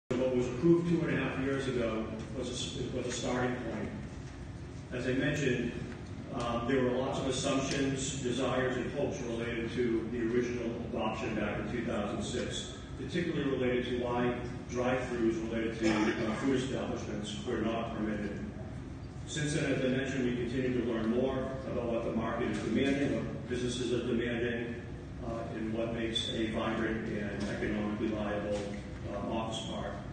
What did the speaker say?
What was approved 2.5 years ago was a starting point. As I mentioned, there were lots of assumptions, desires, and hopes related to the original adoption back in 2006, particularly related to why drive-thrus related to food establishments were not permitted. Since then, as I mentioned, we continue to learn more about what the market is demanding, what businesses are demanding, and what makes a vibrant and economically viable office park.